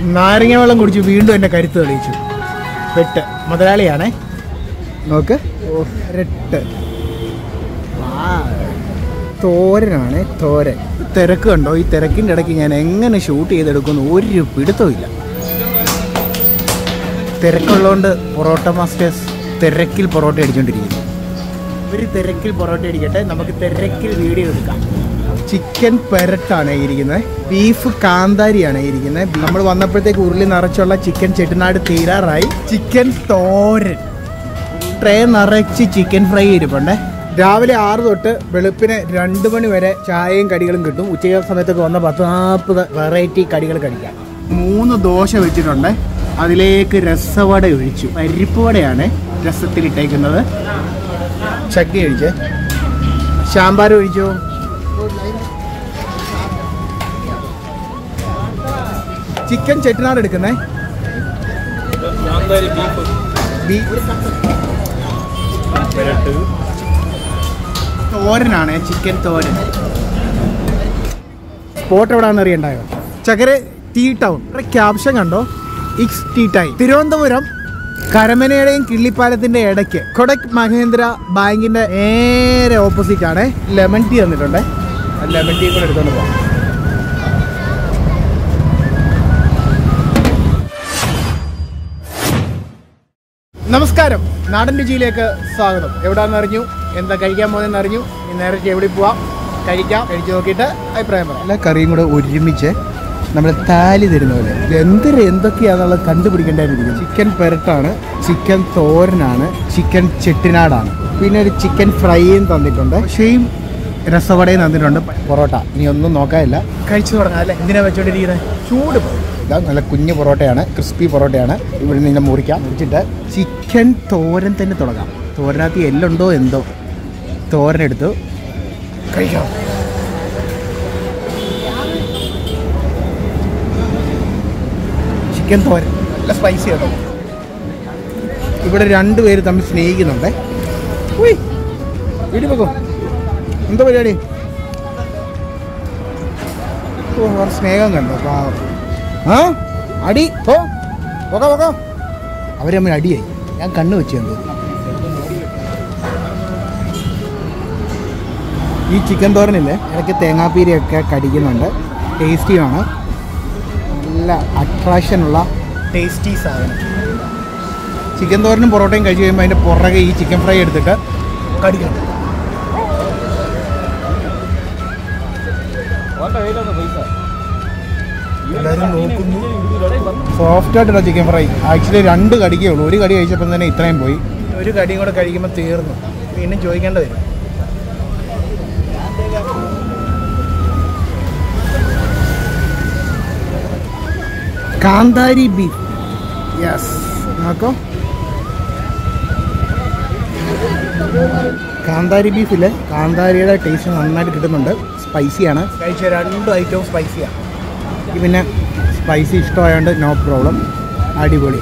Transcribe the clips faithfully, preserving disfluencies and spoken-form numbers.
നാരങ്ങ വെള്ളം കുടിച്ച് വീണ്ടും എൻ്റെ കരുത്ത് തെളിയിച്ചു. പെട്ട് മുതലാളിയാണേ. നോക്ക്, രട്ട് തോരനാണ് തോരൻ. തിരക്ക് കണ്ടോ? ഈ തിരക്കിൻ്റെ ഇടയ്ക്ക് ഞാൻ എങ്ങനെ ഷൂട്ട് ചെയ്തെടുക്കുന്നു ഒരു പിടുത്തവും ഇല്ല. തിരക്കുള്ളതുകൊണ്ട് പൊറോട്ട മാസ്റ്റേഴ്സ് തിരക്കിൽ പൊറോട്ട അടിച്ചുകൊണ്ടിരിക്കുന്നു. ഒരു തിരക്കിൽ പൊറോട്ട അടിക്കട്ടെ, നമുക്ക് തിരക്കിൽ വീഡിയോ എടുക്കാം. ചിക്കൻ പെരട്ടാണ് ഇരിക്കുന്നത്, ബീഫ് കാന്താരിയാണ് ഇരിക്കുന്നത്. നമ്മൾ വന്നപ്പോഴത്തേക്ക് ഉരുളി നിറച്ചുള്ള ചിക്കൻ ചെട്ടിനാട് തീരാറായി. ചിക്കൻ തോരൻ, ട്രേ നിറച്ച് ചിക്കൻ ഫ്രൈ ഇരിപ്പുണ്ടേ. രാവിലെ ആറ് തൊട്ട് വെളുപ്പിന് രണ്ട് മണി വരെ ചായയും കടികളും കിട്ടും. ഉച്ച സമയത്തൊക്കെ വന്ന പത്ത് നാൽപ്പത് വെറൈറ്റി കടികൾ കഴിക്കാം. മൂന്ന് ദോശ വെച്ചിട്ടുണ്ട്, അതിലേക്ക് രസവട ഒഴിച്ചു. പരിപ്പ് വടയാണ് രസത്തിലിട്ടേക്കുന്നത്. ചട്നി ഒഴിച്ച്, സാമ്പാർ ഒഴിച്ചു. ചിക്കൻ ചെട്ടിനാട് എടുക്കുന്നേ. തോരനാണ്, ചിക്കൻ തോരൻ. സ്പോട്ട് എവിടെയാണെന്ന് അറിയണ്ടായോ? ചക്കര ടീ ടൗൺ. ക്യാപ്ഷൻ കണ്ടോ? ഇക്സ് ടീ ടൈം. തിരുവനന്തപുരം കരമനയുടെയും കിള്ളിപ്പാലത്തിന്റെ ഇടയ്ക്ക് കൊടക് മഹേന്ദ്ര ബാങ്കിന്റെ നേരെ ഓപ്പോസിറ്റ് ആണ്. ലെമൺ ടീ തന്നിട്ടുണ്ട്, ലെമൺ ടീ കൂടെ എടുത്തോണ്ട് പോകാം. നമസ്കാരം, നാടൻ രുചിയിലേക്ക് സ്വാഗതം. എവിടെയാണെന്ന് അറിഞ്ഞു, എന്താ കഴിക്കാൻ പോകുന്നതെന്ന് അറിഞ്ഞു. ഈ നേരത്തെ എവിടെ പോവാം, കഴിക്കാം. കഴിച്ചു നോക്കിയിട്ട് അഭിപ്രായം പറയാം. എല്ലാ കറിയും കൂടെ ഒരുമിച്ച് നമ്മൾ താലി തരുന്ന പോലെ എന്തൊരു എന്തൊക്കെയാണെന്നുള്ളത് കണ്ടുപിടിക്കേണ്ടായിരിക്കും. ചിക്കൻ പെരട്ടാണ്, ചിക്കൻ തോരനാണ്, ചിക്കൻ ചെട്ടിനാടാണ്, പിന്നെ ഒരു ചിക്കൻ ഫ്രൈയും തന്നിട്ടുണ്ട്, പക്ഷേയും രസവടയും തന്നിട്ടുണ്ട്. പൊറോട്ട ഇനി ഒന്നും നോക്കാനില്ല, കഴിച്ചു തുടങ്ങാം അല്ലേ? എന്തിനാ വെച്ചോണ്ടിരിക്കുന്നത്? ചൂട് ഇതാ, നല്ല കുഞ്ഞു പൊറോട്ടയാണ്, ക്രിസ്പി പൊറോട്ടയാണ്. ഇവിടെ നിന്ന് മുറിക്കാം. മുറിച്ചിട്ട് ചിക്കൻ തോരൻ തന്നെ തുടങ്ങാം. തോരനകത്ത് എല്ലുണ്ടോ എന്തോ. തോരനെടുത്തു കഴിക്കാം. ചിക്കൻ തോരൻ നല്ല സ്പൈസി ആണോ? ഇവിടെ രണ്ടുപേര് തമ്മിൽ സ്നേഹിക്കുന്നുണ്ടേ. വീട്ടിൽ പോക്കോ, എന്താ പരിപാടി? ഓ, സ്നേഹം കണ്ടോ? ആ അടി ഓ പോകാം പോകാം. അവർ തമ്മിൽ അടിയായി. ഞാൻ കണ്ണ് വെച്ച് കണ്ടു. ഈ ചിക്കൻ തോരനില്ലേ, ഇടയ്ക്ക് തേങ്ങാപ്പീരയൊക്കെ കടിക്കുന്നുണ്ട്. ടേസ്റ്റിയാണ്, നല്ല അട്രാക്ഷനുള്ള ടേസ്റ്റി സാധനം. ചിക്കൻ തോരനും പൊറോട്ടയും കഴിച്ച് കഴിയുമ്പോൾ അതിൻ്റെ പുറകെ ഈ ചിക്കൻ ഫ്രൈ എടുത്തിട്ട് കടിക്കണം. എല്ലാവരും നോക്കുന്നു. സോഫ്റ്റായിട്ടുള്ള ചിക്കൻ ഫ്രൈ. ആക്ച്വലി രണ്ട് കടിക്കേ ഉള്ളൂ. ഒരു കടി കഴിച്ചപ്പോൾ തന്നെ ഇത്രയും പോയി. ഒരു കടിയും കൂടെ കഴിക്കുമ്പോൾ തീർന്നു. വീണ്ടും ചോദിക്കേണ്ട വരും. കാന്താരി ബീഫ്, യെസ്. നോക്കോ, കാന്താരി ബീഫിൽ കാന്താരിയുടെ ടേസ്റ്റ് നന്നായിട്ട് കിട്ടുന്നുണ്ട്. സ്പൈസിയാണ്. കഴിച്ച രണ്ട് ഐറ്റവും സ്പൈസിയാണ്. പിന്നെ സ്പൈസി ഇഷ്ടമായതുകൊണ്ട് നോ പ്രോബ്ലം, അടിപൊളി.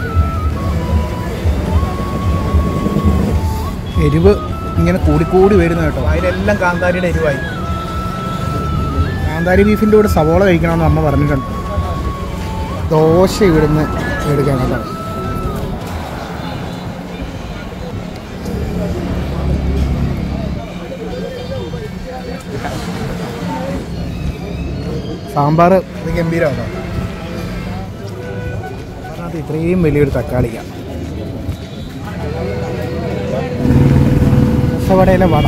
എരിവ് ഇങ്ങനെ കൂടിക്കൂടി വരുന്നു കേട്ടോ. അതിലെല്ലാം കാന്താരിയുടെ എരിവായി. കാന്താരി ബീഫിൻ്റെ കൂടെ സവോള കഴിക്കണമെന്ന് അമ്മ പറഞ്ഞിട്ടുണ്ട്. ദോശ ഇവിടുന്ന് എടുക്കാൻ കേട്ടോ. സാമ്പാർ ഗംഭീരമാണോ? അതിനകത്ത് ഇത്രയും വലിയൊരു തക്കാളിക്ക. രസവടയിലെ വട,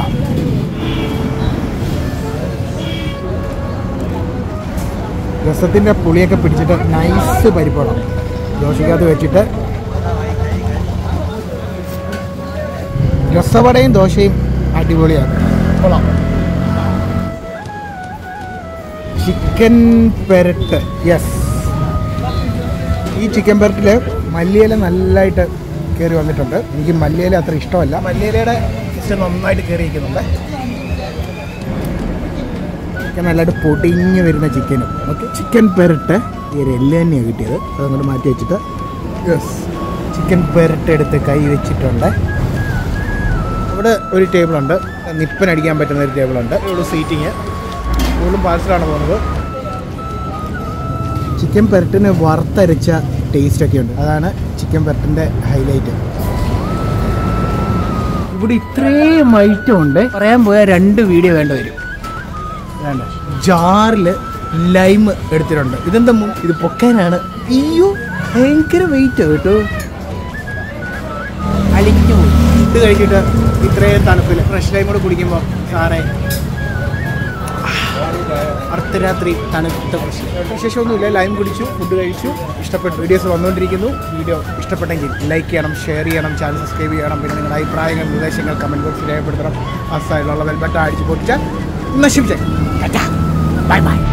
രസത്തിൻ്റെ പുളിയൊക്കെ പിടിച്ചിട്ട് നൈസ് പരിപ്പടം ദോശക്കകത്ത് വെച്ചിട്ട്. രസവടയും ദോശയും അടിപൊളിയാണ്, കൊള്ളാം. ചിക്കൻ പെരട്ട്, യെസ്. ഈ ചിക്കൻ പെരട്ടിൽ മല്ലിയില നല്ലതായിട്ട് കയറി വന്നിട്ടുണ്ട്. എനിക്ക് മല്ലിയില അത്ര ഇഷ്ടമല്ല. മല്ലിയിലയുടെ ഇഷ്ടം നന്നായിട്ട് കയറിയിരിക്കുന്നുണ്ട്. ചിക്കൻ നല്ലതായിട്ട് പൊടിഞ്ഞ് വരുന്ന ചിക്കനും. ഓക്കെ, ചിക്കൻ പെരട്ട് ഈ ഒരു എല്ല് തന്നെയാണ് കിട്ടിയത്. അതങ്ങോട്ട് മാറ്റി വെച്ചിട്ട് യെസ്, ചിക്കൻ പെരട്ട് എടുത്ത് കൈ വെച്ചിട്ടുണ്ട്. ഇവിടെ ഒരു ടേബിളുണ്ട്, നിപ്പനടിക്കാൻ പറ്റുന്ന ഒരു ടേബിളുണ്ട്. ഇവിടെ സീറ്റിങ്. കൂടുതലും പാഴ്സലാണ് പോകുന്നത്. ചിക്കൻ പെരട്ടിന് വറുത്തരച്ച ടേസ്റ്റൊക്കെ ഉണ്ട്. അതാണ് ചിക്കൻ പെരട്ടിൻ്റെ ഹൈലൈറ്റ്. ഇവിടെ ഇത്രയും ഐറ്റം ഉണ്ട്. പറയാൻ പോയാൽ രണ്ട് വീഡിയോ വേണ്ട വരും. വേണ്ട ജാറിൽ ലൈം എടുത്തിട്ടുണ്ട്. ഇതെന്താ ഇത് പൊക്കാനാണ്. അയ്യോ ഭയങ്കര വെയിറ്റ് കേട്ടോ. അലിഞ്ഞു പോയി. ഫുഡ് കഴിച്ചിട്ട് ഇത്രയും തണുപ്പിൽ ഫ്രഷ് ലൈം കൂടെ കുടിക്കുമ്പോൾ സാറേ അർദ്ധരാത്രി തണുത്ത പ്രശ്നം. വിശേഷമൊന്നുമില്ല. ലൈം കുടിച്ചു, ഫുഡ് കഴിച്ചു, ഇഷ്ടപ്പെട്ടു. വീഡിയോസ് വന്നുകൊണ്ടിരിക്കുന്നു. വീഡിയോ ഇഷ്ടപ്പെട്ടെങ്കിൽ ലൈക്ക് ചെയ്യണം, ഷെയർ ചെയ്യണം, ചാനൽ സബ്സ്ക്രൈബ് ചെയ്യണം. പിന്നെ നിങ്ങളുടെ അഭിപ്രായങ്ങൾ, നിർദ്ദേശങ്ങൾ കമൻറ്റ് ബോക്സിൽ രേഖപ്പെടുത്തണം. ആ സൈഡിലുള്ള ബെൽ ബട്ടൺ അടിച്ച് പൊട്ടിച്ചാൽ നശിപ്പിച്ചേ. Bye bye.